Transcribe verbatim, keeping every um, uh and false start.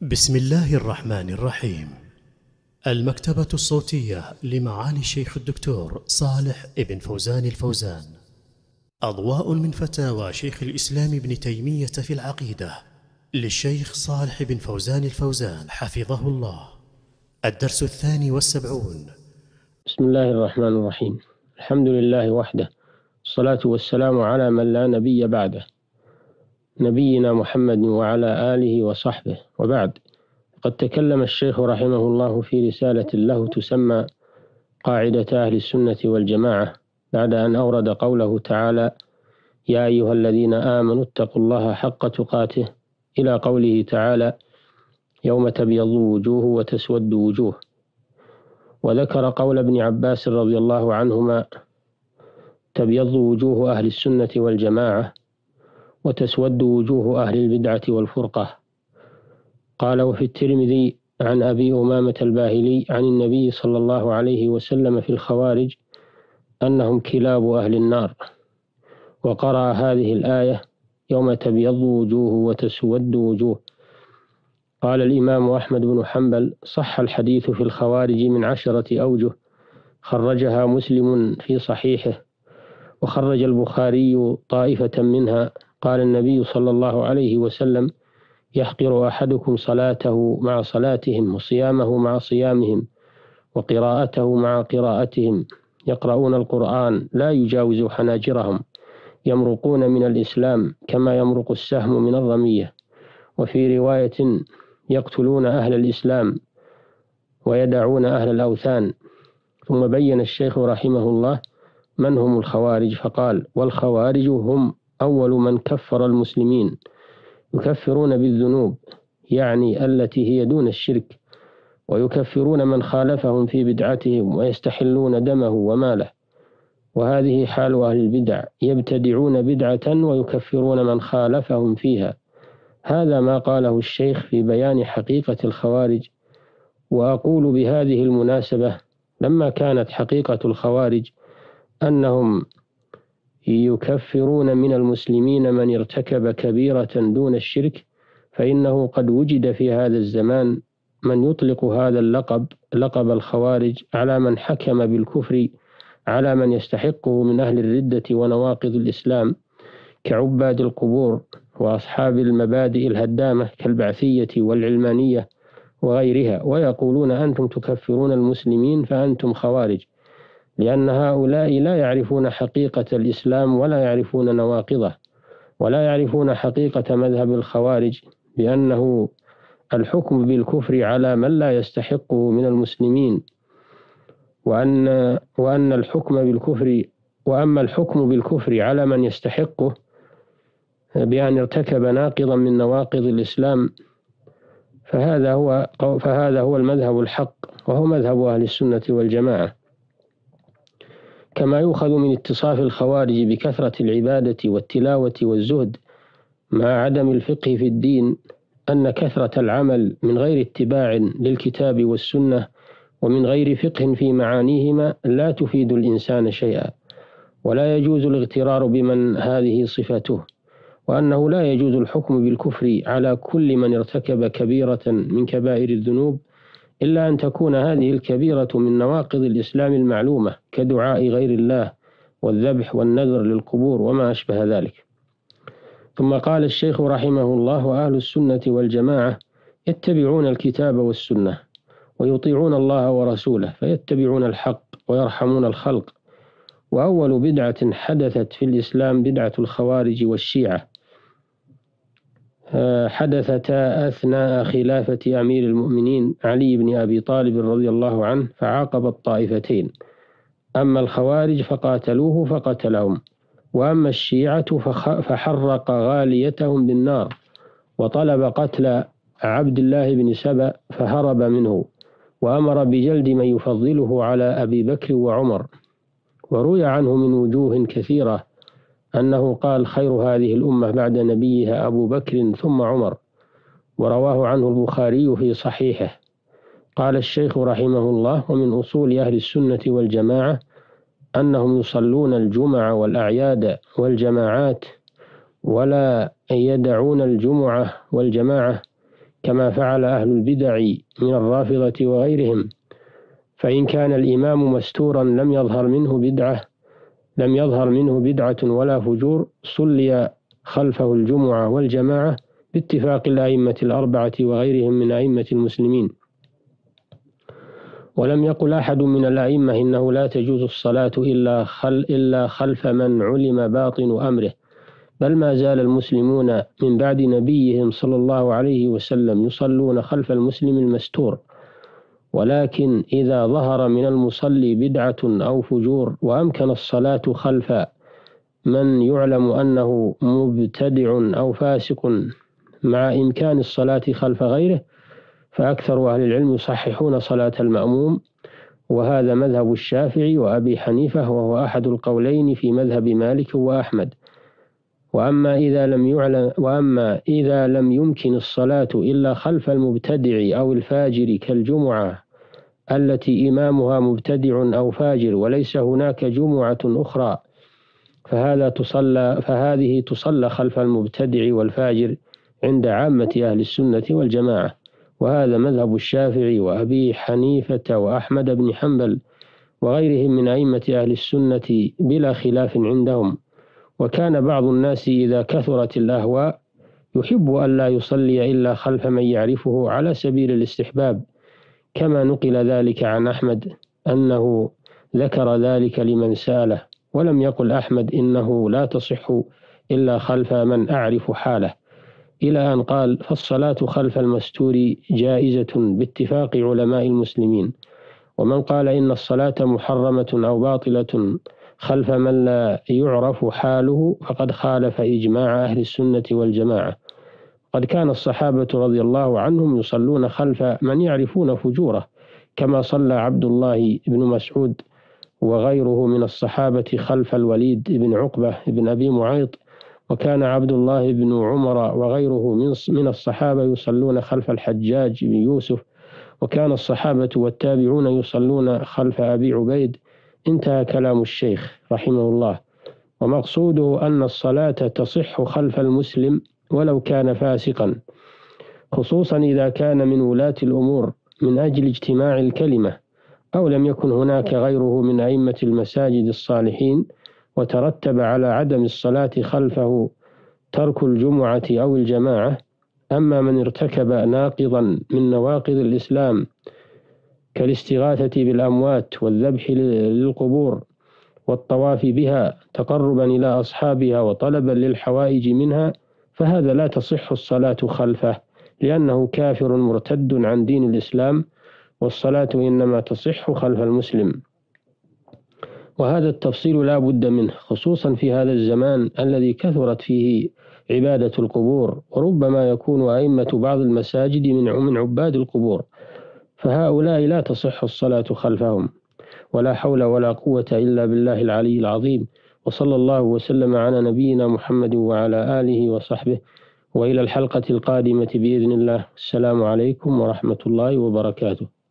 بسم الله الرحمن الرحيم. المكتبة الصوتية لمعالي الشيخ الدكتور صالح ابن فوزان الفوزان. أضواء من فتاوى شيخ الإسلام ابن تيمية في العقيدة للشيخ صالح بن فوزان الفوزان حفظه الله. الدرس الثاني والسبعون. بسم الله الرحمن الرحيم. الحمد لله وحده، الصلاة والسلام على من لا نبي بعده، نبينا محمد وعلى آله وصحبه، وبعد. قد تكلم الشيخ رحمه الله في رسالة له تسمى قاعدة أهل السنة والجماعة، بعد أن أورد قوله تعالى: يا أيها الذين آمنوا اتقوا الله حق تقاته، إلى قوله تعالى: يوم تبيض وجوه وتسود وجوه. وذكر قول ابن عباس رضي الله عنهما: تبيض وجوه أهل السنة والجماعة وتسود وجوه أهل البدعة والفرقة. قال: وفي الترمذي عن أبي أمامة الباهلي عن النبي صلى الله عليه وسلم في الخوارج أنهم كلاب أهل النار. وقرأ هذه الآية: يوم تبيض وجوه وتسود وجوه. قال الإمام أحمد بن حنبل: صح الحديث في الخوارج من عشرة أوجه، خرجها مسلم في صحيحه، وخرج البخاري طائفة منها. قال النبي صلى الله عليه وسلم: يحقر أحدكم صلاته مع صلاتهم، وصيامه مع صيامهم، وقراءته مع قراءتهم، يقرؤون القرآن لا يجاوز حناجرهم، يمرقون من الإسلام كما يمرق السهم من الرمية. وفي رواية: يقتلون أهل الإسلام ويدعون أهل الأوثان. ثم بين الشيخ رحمه الله من هم الخوارج، فقال: والخوارج هم أول من كفر المسلمين، يكفرون بالذنوب، يعني التي هي دون الشرك، ويكفرون من خالفهم في بدعتهم، ويستحلون دمه وماله. وهذه حال أهل البدع، يبتدعون بدعة ويكفرون من خالفهم فيها. هذا ما قاله الشيخ في بيان حقيقة الخوارج. وأقول بهذه المناسبة: لما كانت حقيقة الخوارج أنهم يكفرون من المسلمين من ارتكب كبيرة دون الشرك، فإنه قد وجد في هذا الزمان من يطلق هذا اللقب، لقب الخوارج، على من حكم بالكفر على من يستحقه من أهل الردة ونواقض الإسلام، كعباد القبور وأصحاب المبادئ الهدامة كالبعثية والعلمانية وغيرها. ويقولون: أنتم تكفرون المسلمين فأنتم خوارج، لأن هؤلاء لا يعرفون حقيقة الإسلام ولا يعرفون نواقضه، ولا يعرفون حقيقة مذهب الخوارج، بأنه الحكم بالكفر على من لا يستحقه من المسلمين، وأن وأن الحكم بالكفر وأما الحكم بالكفر على من يستحقه بأن ارتكب ناقضا من نواقض الإسلام، فهذا هو فهذا هو المذهب الحق، وهو مذهب أهل السنة والجماعة. كما يؤخذ من اتصاف الخوارج بكثرة العبادة والتلاوة والزهد مع عدم الفقه في الدين، أن كثرة العمل من غير اتباع للكتاب والسنة ومن غير فقه في معانيهما لا تفيد الإنسان شيئا، ولا يجوز الاغترار بمن هذه صفته، وأنه لا يجوز الحكم بالكفر على كل من ارتكب كبيرة من كبائر الذنوب، إلا أن تكون هذه الكبيرة من نواقض الإسلام المعلومة، كدعاء غير الله والذبح والنذر للقبور وما أشبه ذلك. ثم قال الشيخ رحمه الله: وأهل السنة والجماعة يتبعون الكتاب والسنة، ويطيعون الله ورسوله، فيتبعون الحق ويرحمون الخلق. وأول بدعة حدثت في الإسلام بدعة الخوارج والشيعة، حدثتا أثناء خلافة أمير المؤمنين علي بن أبي طالب رضي الله عنه، فعاقب الطائفتين. أما الخوارج فقاتلوه فقتلهم، وأما الشيعة فحرق غاليتهم بالنار، وطلب قتل عبد الله بن سبأ فهرب منه، وأمر بجلد من يفضله على أبي بكر وعمر. وروي عنه من وجوه كثيرة أنه قال: خير هذه الأمة بعد نبيها أبو بكر ثم عمر. ورواه عنه البخاري في صحيحه. قال الشيخ رحمه الله: ومن أصول أهل السنة والجماعة أنهم يصلون الجمع والأعياد والجماعات، ولا يدعون الجمعة والجماعة كما فعل أهل البدع من الرافضة وغيرهم. فإن كان الإمام مستورا لم يظهر منه بدعة لم يظهر منه بدعة ولا فجور صلي خلفه الجمعة والجماعة باتفاق الأئمة الأربعة وغيرهم من أئمة المسلمين. ولم يقل أحد من الأئمة إنه لا تجوز الصلاة إلا, خل إلا خلف من علم باطن أمره، بل ما زال المسلمون من بعد نبيهم صلى الله عليه وسلم يصلون خلف المسلم المستور، ولكن إذا ظهر من المصلي بدعة أو فجور وأمكن الصلاة خلف من يعلم أنه مبتدع أو فاسق مع إمكان الصلاة خلف غيره، فأكثر أهل العلم يصححون صلاة المأموم، وهذا مذهب الشافعي وأبي حنيفة، وهو أحد القولين في مذهب مالك وأحمد. وأما إذا لم يعلم وأما إذا لم يمكن الصلاة إلا خلف المبتدع أو الفاجر كالجمعة التي إمامها مبتدع أو فاجر وليس هناك جمعة أخرى، فهذا تصلى فهذه تصلى خلف المبتدع والفاجر عند عامة أهل السنة والجماعة، وهذا مذهب الشافعي وأبي حنيفة وأحمد بن حنبل وغيرهم من أئمة أهل السنة بلا خلاف عندهم. وكان بعض الناس إذا كثرت الأهواء يحب أن لا يصلي إلا خلف من يعرفه على سبيل الاستحباب، كما نقل ذلك عن أحمد أنه ذكر ذلك لمن سأله، ولم يقل أحمد إنه لا تصح إلا خلف من أعرف حاله، إلى أن قال: فالصلاة خلف المستور جائزة باتفاق علماء المسلمين. ومن قال إن الصلاة محرمة أو باطلة خلف من لا يعرف حاله فقد خالف إجماع أهل السنة والجماعة. قد كان الصحابة رضي الله عنهم يصلون خلف من يعرفون فجوره، كما صلى عبد الله بن مسعود وغيره من الصحابة خلف الوليد بن عقبة بن أبي معيط، وكان عبد الله بن عمر وغيره من الصحابة يصلون خلف الحجاج بن يوسف، وكان الصحابة والتابعون يصلون خلف أبي عبيد. انتهى كلام الشيخ رحمه الله. ومقصوده أن الصلاة تصح خلف المسلم ولو كان فاسقا، خصوصا إذا كان من ولاة الأمور من أجل اجتماع الكلمة، أو لم يكن هناك غيره من أئمة المساجد الصالحين وترتب على عدم الصلاة خلفه ترك الجمعة أو الجماعة. أما من ارتكب ناقضا من نواقض الإسلام كالاستغاثة بالأموات والذبح للقبور والطواف بها تقربا إلى أصحابها وطلبا للحوائج منها، فهذا لا تصح الصلاة خلفه، لأنه كافر مرتد عن دين الإسلام، والصلاة إنما تصح خلف المسلم. وهذا التفصيل لا بد منه، خصوصا في هذا الزمان الذي كثرت فيه عبادة القبور، وربما يكون أئمة بعض المساجد من عباد القبور، فهؤلاء لا تصح الصلاة خلفهم. ولا حول ولا قوة إلا بالله العلي العظيم. وصلى الله وسلم على نبينا محمد وعلى آله وصحبه، وإلى الحلقة القادمة بإذن الله. السلام عليكم ورحمة الله وبركاته.